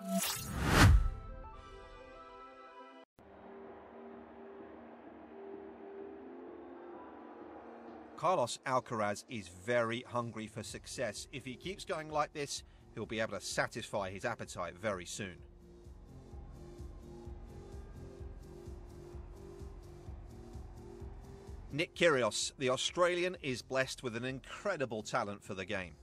Carlos Alcaraz is very hungry for success. If he keeps going like this, he'll be able to satisfy his appetite very soon. Nick Kyrgios, the Australian, is blessed with an incredible talent for the game.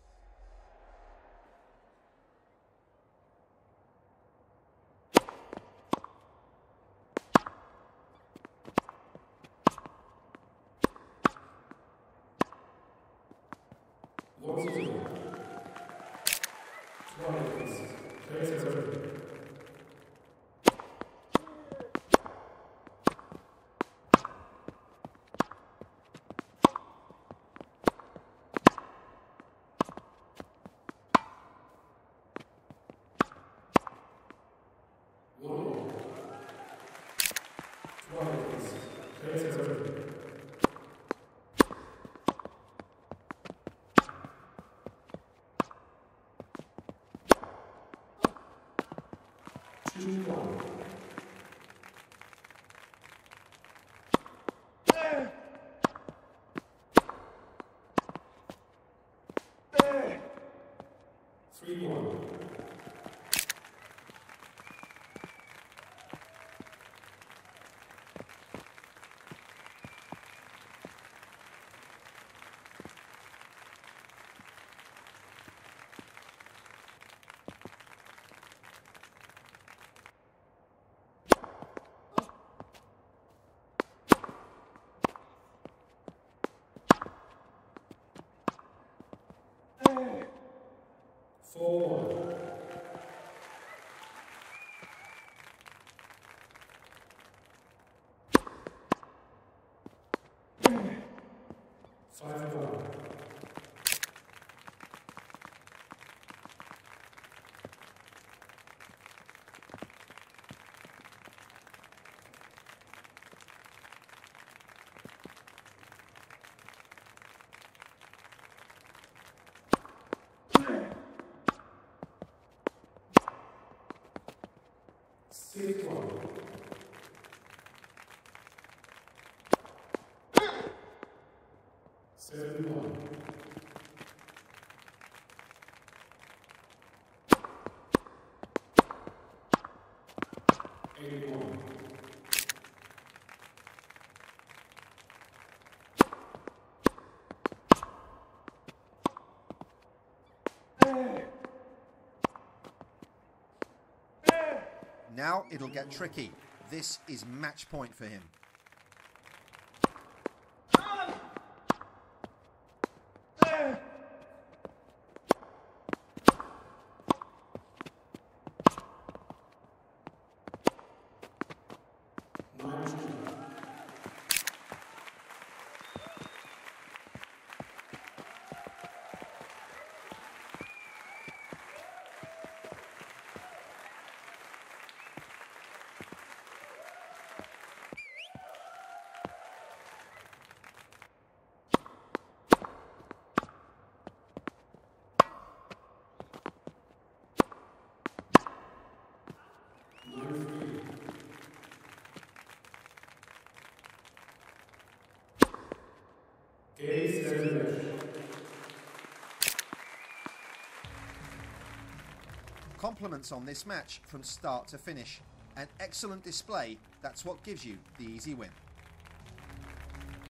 Now it'll get tricky. This is match point for him. Compliments on this match from start to finish. An excellent display, that's what gives you the easy win.